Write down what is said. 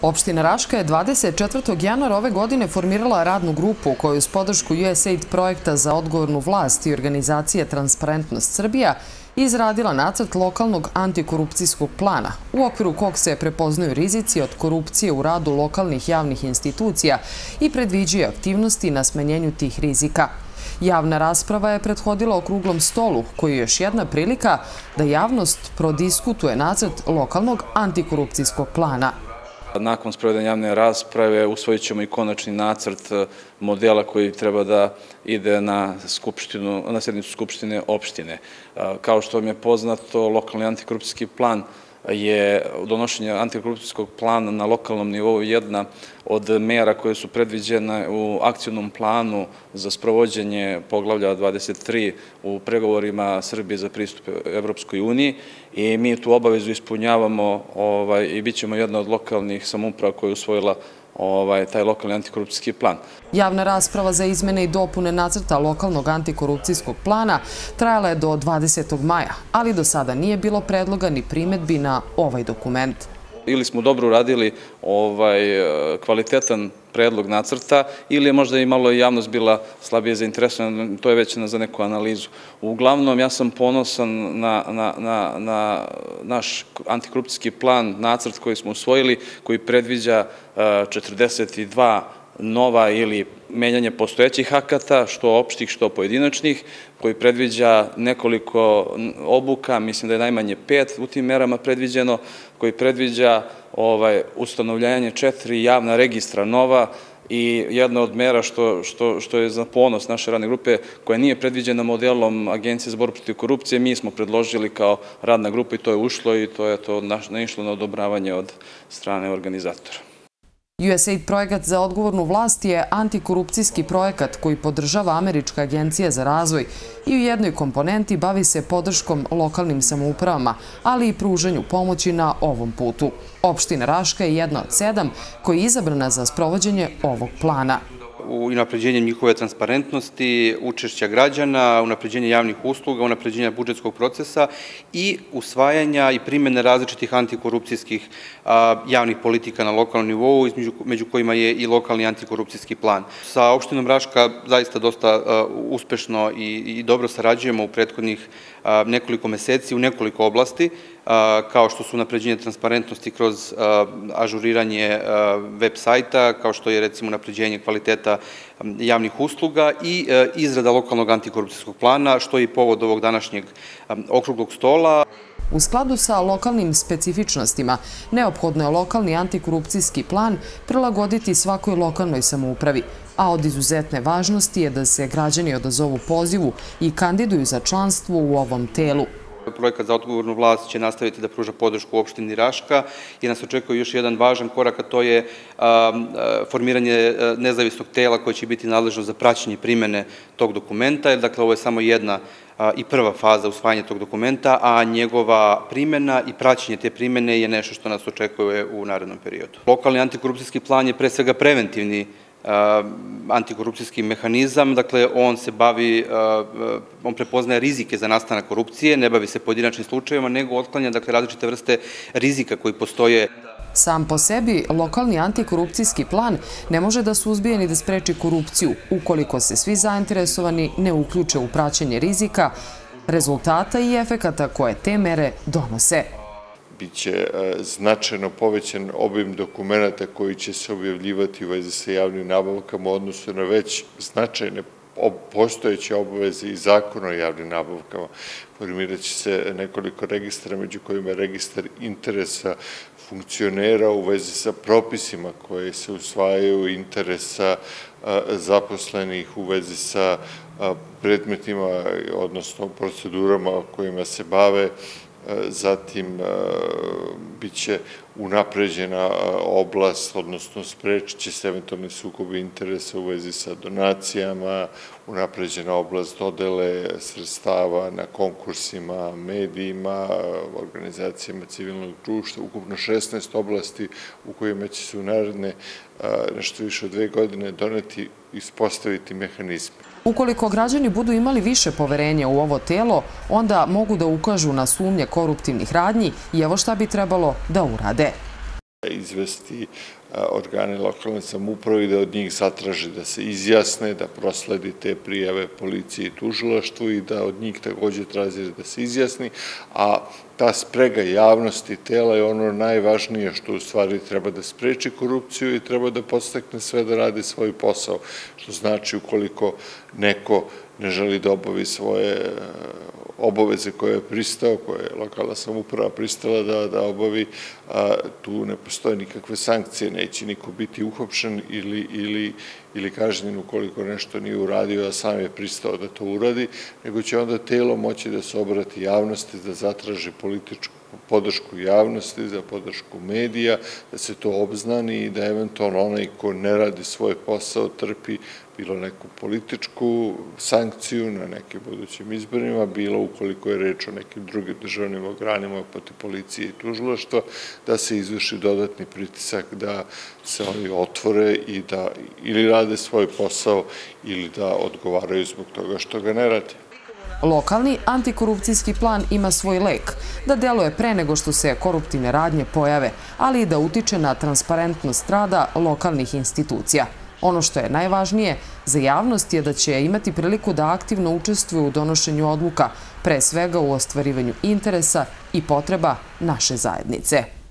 Opština Raška je 24. januara ove godine formirala radnu grupu koju uz podršku USAID projekta za odgovornu vlast i organizacije Transparentnost Srbija izradila nacrt lokalnog antikorupcijskog plana, u okviru kog se prepoznaju rizici od korupcije u radu lokalnih javnih institucija i predviđaju aktivnosti na smanjenju tih rizika. Javna rasprava je prethodila okruglom stolu, koji je još jedna prilika da javnost prodiskutuje nacrt lokalnog antikorupcijskog plana. Nakon sprovedene javne rasprave usvojit ćemo i konačni nacrt modela koji treba da ide na sjednicu Skupštine opštine. Kao što vam je poznato, lokalni antikorupcijski plan je donošenje antikorupcijskog plana na lokalnom nivou jedna od mera koje su predviđene u akcionom planu za sprovođenje poglavlja 23 u pregovorima Srbije za pristup Evropskoj uniji i mi tu obavezu ispunjavamo i bit ćemo jedna od lokalnih samouprava koja je usvojila taj lokalni antikorupcijski plan. Javna rasprava za izmene i dopune nacrta lokalnog antikorupcijskog plana trajala je do 20. maja, ali do sada nije bilo predloga ni primedbi na ovaj dokument. Ili smo dobro uradili kvalitetan predlog nacrta ili je možda i malo javnost bila slabije zainteresovana, to je već za neku analizu. Uglavnom, ja sam ponosan na naš antikorupcijski plan, nacrt koji smo usvojili, koji predviđa 42 nova ili menjanje postojećih akata, što opštih, što pojedinačnih, koji predviđa nekoliko obuka, mislim da je najmanje 5 u tim merama predviđeno, koji predviđa ustanovljanje 4 javna registra nova i jedna od mera što je za ponos naše radne grupe, koja nije predviđena modelom Agencije za borbu protiv korupcije, mi smo predložili kao radna grupa i to je ušlo i to je naišlo na odobravanje od strane organizatora. USAID projekat za odgovornu vlast je antikorupcijski projekat koji podržava Američka agencija za razvoj i u jednoj komponenti bavi se podrškom lokalnim samoupravama, ali i pružanju pomoći na ovom putu. Opština Raška je jedna od 7 koja je izabrana za sprovođenje ovog plana. Unapređenje njihove transparentnosti, učešća građana, unapređenje javnih usluga, unapređenja budžetskog procesa i usvajanja i primjene različitih antikorupcijskih javnih politika na lokalnom nivou, među kojima je i lokalni antikorupcijski plan. Sa opštinom Raška zaista dosta uspešno i dobro sarađujemo u prethodnih nekoliko meseci u nekoliko oblasti, kao što su unapređenje transparentnosti kroz ažuriranje web sajta, kao što je recimo unapređenje kvaliteta javnih usluga i izrada lokalnog antikorupcijskog plana, što je i povod ovog današnjeg okruglog stola. U skladu sa lokalnim specifičnostima, neophodno je lokalni antikorupcijski plan prilagoditi svakoj lokalnoj samoupravi, a od izuzetne važnosti je da se građani odazovu pozivu i kandiduju za članstvo u ovom telu. Projekat za odgovornu vlast će nastaviti da pruža podršku opštini Raška i nas očekuje još jedan važan korak, a to je formiranje nezavisnog tela koje će biti nadležno za praćenje primene tog dokumenta. Dakle, ovo je samo jedna i prva faza usvajanja tog dokumenta, a njegova primena i praćenje te primene je nešto što nas očekuje u narednom periodu. Lokalni antikorupcijski plan je pre svega preventivni antikorupcijski mehanizam, dakle on se bavi, on prepoznaje rizike za nastanak korupcije, ne bavi se pojedinačnim slučajevima, nego otklanja različite vrste rizika koji postoje. Sam po sebi, lokalni antikorupcijski plan ne može da suzbije ni da spreči korupciju ukoliko se svi zainteresovani ne uključe u praćenje rizika, rezultata i efekata koje te mere donose. Biće značajno povećan obim dokumenta koji će se objavljivati u vezi sa javnim nabavkama u odnosu na već značajne postojeće obaveze i zakona o javnim nabavkama. Formirat će se nekoliko registara, među kojima je registar interesa funkcionera u vezi sa propisima koje se usvajaju, interesa zaposlenih u vezi sa predmetima, odnosno procedurama kojima se bave. Zatim biće unapređena oblast, odnosno sprečit će se eventualni sukobi interesa u vezi sa donacijama, unapređena oblast dodele sredstava na konkursima, medijima, organizacijama civilnog društva, ukupno 16 oblasti u kojima će se u naredne nešto više od 2 godine doneti i ispostaviti mehanizme. Ukoliko građani budu imali više poverenja u ovo telo, onda mogu da ukažu na sumnje koruptivnih radnji i evo šta bi trebalo da urade. izvesti organe lokalne samouprave i da od njih zatraži da se izjasne, da prosledi te prijave policiji i tužilaštvu i da od njih takođe traži da se izjasni, a ta sprega javnosti tela je ono najvažnije što u stvari treba da spreči korupciju i treba da podstakne sve da radi svoj posao, što znači ukoliko neko ne želi da obavi svoje obaveze koje je pristao, koje je lokalna samouprava pristala da obavi, tu ne postoje nikakve sankcije, neće niko biti uhapšen ili kažnjen ukoliko nešto nije uradio, a sam je pristao da to uradi, nego će onda telo moći da se obrati javnosti, da zatraži političku podršku javnosti, za podršku medija, da se to obznani i da eventualno onaj ko ne radi svoj posao trpi bilo neku političku sankciju na nekim budućim izborima, bilo ukoliko je reč o nekim drugim državnim organima protiv policije i tužilaštva, da se izvrši dodatni pritisak da se oni otvore i da ili rade svoj posao ili da odgovaraju zbog toga što ga ne rade. Lokalni antikorupcijski plan ima svoj lek, da deluje pre nego što se koruptivne radnje pojave, ali i da utiče na transparentnost rada lokalnih institucija. Ono što je najvažnije za javnost je da će imati priliku da aktivno učestvuju u donošenju odluka, pre svega u ostvarivanju interesa i potreba naše zajednice.